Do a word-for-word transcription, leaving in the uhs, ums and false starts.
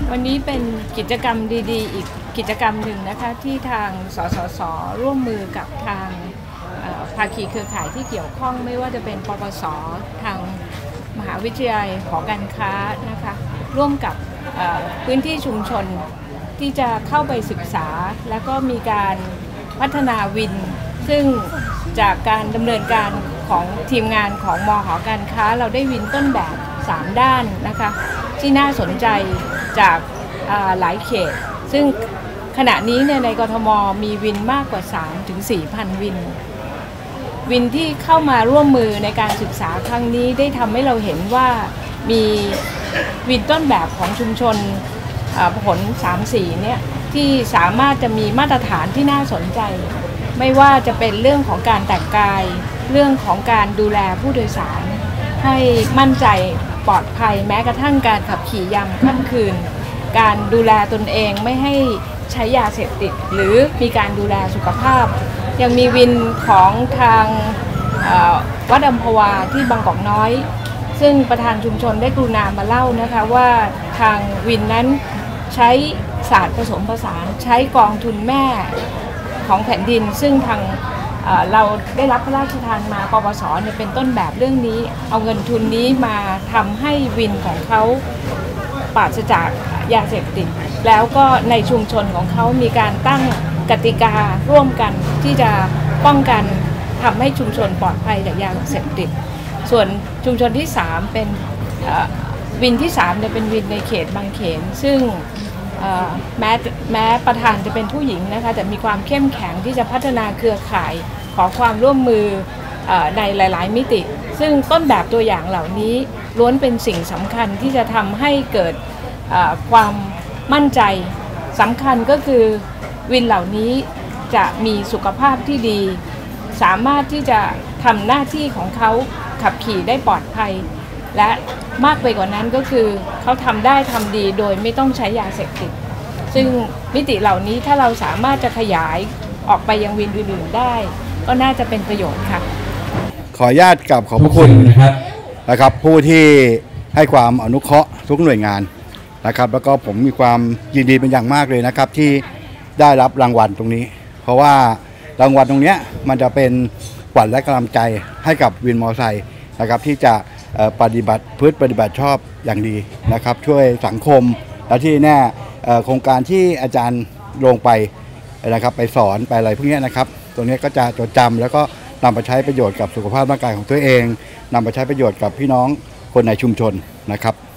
วันนี้เป็นกิจกรรมดีๆอีกกิจกรรมหนึ่งนะคะที่ทางสสส.ร่วมมือกับทางภาคีเครือข่ายที่เกี่ยวข้องไม่ว่าจะเป็นปปส.ทางมหาวิทยาลัยหอการค้านะคะร่วมกับพื้นที่ชุมชนที่จะเข้าไปศึกษาแล้วก็มีการพัฒนาวินซึ่งจากการดำเนินการของทีมงานของมห.การค้าเราได้วินต้นแบบสามด้านนะคะที่น่าสนใจจากหลายเขตซึ่งขณะนี้เนี่ยในกทม.มีวินมากกว่า สามถึงสี่พัน วินวินที่เข้ามาร่วมมือในการศึกษาครั้งนี้ได้ทำให้เราเห็นว่ามีวินต้นแบบของชุมชนผล สามสี่ เนี่ยที่สามารถจะมีมาตรฐานที่น่าสนใจไม่ว่าจะเป็นเรื่องของการแต่งกายเรื่องของการดูแลผู้โดยสารให้มั่นใจปลอดภัยแม้กระทั่งการขับขี่ยามค่ำคืนการดูแลตนเองไม่ให้ใช้ยาเสพติดหรือมีการดูแลสุขภาพยังมีวินของทางวัดอัมพวาที่บางกอกน้อยซึ่งประธานชุมชนได้กรุณามาเล่านะคะว่าทางวินนั้นใช้ศาสตร์ผสมผสานใช้กองทุนแม่ของแผ่นดินซึ่งทางเราได้รับพระราชทานมาปปส.เนี่ยเป็นต้นแบบเรื่องนี้เอาเงินทุนนี้มาทำให้วินของเขาปราศจากยาเสพติดแล้วก็ในชุมชนของเขามีการตั้งกติการ่วมกันที่จะป้องกันทำให้ชุมชนปลอดภัยจากยาเสพติดส่วนชุมชนที่สามเป็นวินที่สามเนี่ยเป็นวินในเขตบางเขนซึ่งแม้แม้ประธานจะเป็นผู้หญิงนะคะแต่มีความเข้มแข็งที่จะพัฒนาเครือข่ายขอความร่วมมือในหลายๆมิติซึ่งต้นแบบตัวอย่างเหล่านี้ล้วนเป็นสิ่งสำคัญที่จะทำให้เกิดความมั่นใจสำคัญก็คือวินเหล่านี้จะมีสุขภาพที่ดีสามารถที่จะทำหน้าที่ของเขาขับขี่ได้ปลอดภัยและมากไปกว่านั้นก็คือเขาทำได้ทำดีโดยไม่ต้องใช้ยาเสพติดซึ่งมิติเหล่านี้ถ้าเราสามารถจะขยายออกไปยังวินอื่นๆได้ก็น่าจะเป็นประโยชน์ค่ะขออนุญาตกับขอบพระคุณนะครับผู้ที่ให้ความอนุเคราะห์ทุกหน่วยงานนะครับแล้วก็ผมมีความยินดีเป็นอย่างมากเลยนะครับที่ได้รับรางวัลตรงนี้เพราะว่ารางวัลตรงนี้มันจะเป็นขวัญและกำลังใจให้กับวินมอเตอร์ไซค์นะครับที่จะปฏิบัติพฤติปฏิบัติชอบอย่างดีนะครับช่วยสังคมและที่แน่โครงการที่อาจารย์ลงไปนะครับไปสอนไปอะไรพวกนี้นะครับตรงนี้ก็จะจดจำแล้วก็นำไปใช้ประโยชน์กับสุขภาพร่างกายของตัวเองนำไปใช้ประโยชน์กับพี่น้องคนในชุมชนนะครับ